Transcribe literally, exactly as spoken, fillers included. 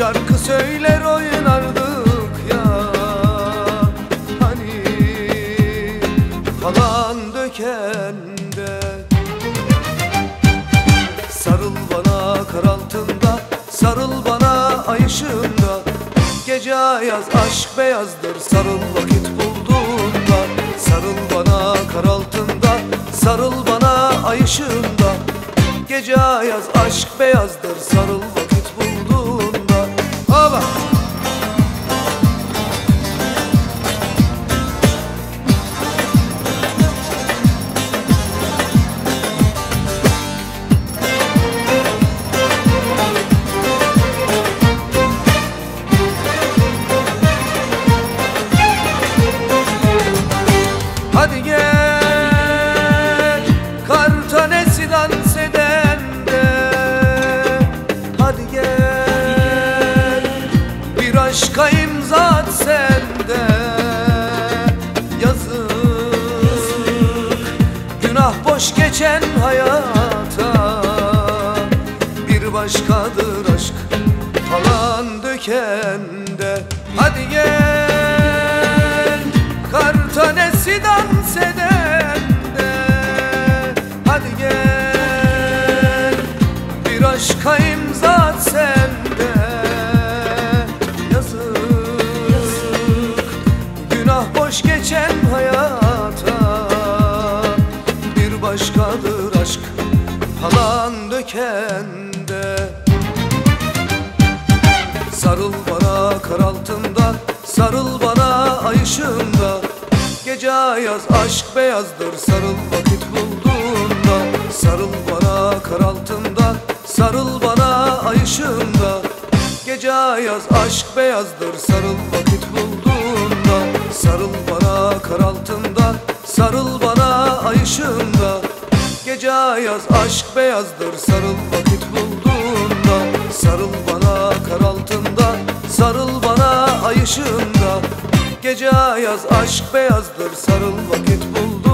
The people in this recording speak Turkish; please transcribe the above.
şarkı söyler oynardık ya. Hani falan dökende, sarıl bana kar altında, sarıl bana ay ışığında. Gece ayaz aşk beyazdır, sarıl vakit bulduğunda. Sarıl bana kar altında, sarıl bana ay ışığında. Gece ayaz aşk beyazdır, sarıl vakit bulduğunda. Hava! Hadi gel, kar tanesi dans edende. Hadi gel, bir aşka imza at sende. Yazık, günah boş geçen hayata. Bir başkadır aşk falan dökende. Hadi gel, kar tanesi dans edende. Hadi gel, bir aşka imza at sende. Yazık, günah boş geçen hayata. Bir başkadır aşk falan dökende. Sarıl bana kar altında, sarıl bana ay ışığında. Gece ayaz aşk beyazdır, sarıl vakit bulduğunda. Sarıl bana kar altında, sarıl bana ay ışığında. Gece ayaz aşk beyazdır, sarıl vakit bulduğunda. Sarıl bana kar altında, sarıl bana ay ışığında. Gece ayaz aşk beyazdır, sarıl vakit bulduğunda. Sarıl bana kar altında, sarıl bana ay ışığında. Gece ayaz aşk beyazdır, sarıl vakit bulduğunda.